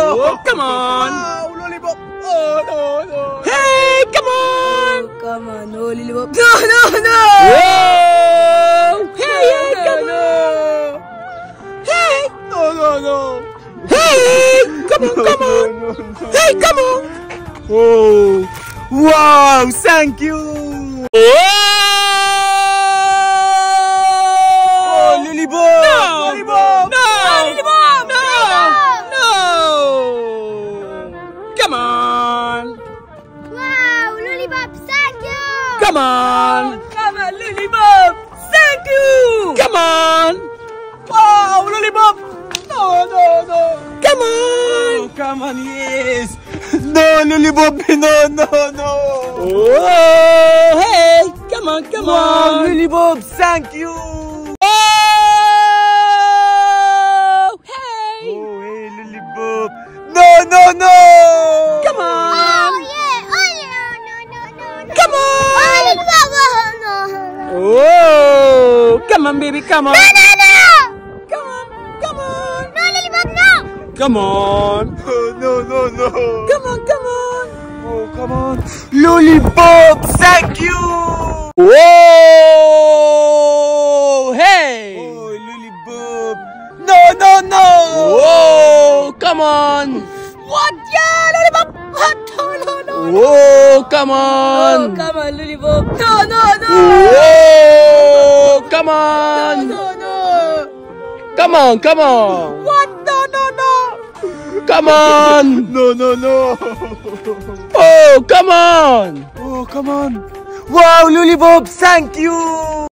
Oh, come on. Wow, lollipop. Oh, no, no. Hey, come on. Come on, no lollipop. No, no, no. Whoa. Hey, hey, come No. on. Hey. No, no, no. Hey, come on, come on. Hey, come on. Oh, wow, thank you. Oh, Lollipop. no. Lollipop. No. Lollipop. No. No. Come on. Wow, lollipop, thank you! Come on. Come on, lollipop. Thank you. Come on. Wow, lollipop. No, no, no. Come on. Oh, come on, yes. No, lollipop. No, no, no. Oh, hey. Come on, come Wow, on. lollipop, thank you. Oh, hey. Oh, hey, lollipop. No, no, no. Come on. Oh, yeah! Oh, no, no, no, no! Come Oh, on. lollipop! Oh, no, no! Oh, come on, baby, come on. No, no, no! Come on, come on. No, lollipop, no! Come on. Oh, no, no, no. Come on, come on. Oh, come on. Lollipop, thank you. Whoa, hey. Oh, lollipop. No, no, no. Whoa, come on. What? Yeah, lollipop. What? No, no, no. Whoa, come Oh, on. come on, lollipop. No, no, no. Whoa, come on. No, no. Come on, come on. What? No, no, no. Come on. No, no, no. Oh, come on. Oh, come on. Wow, lollipop, thank you.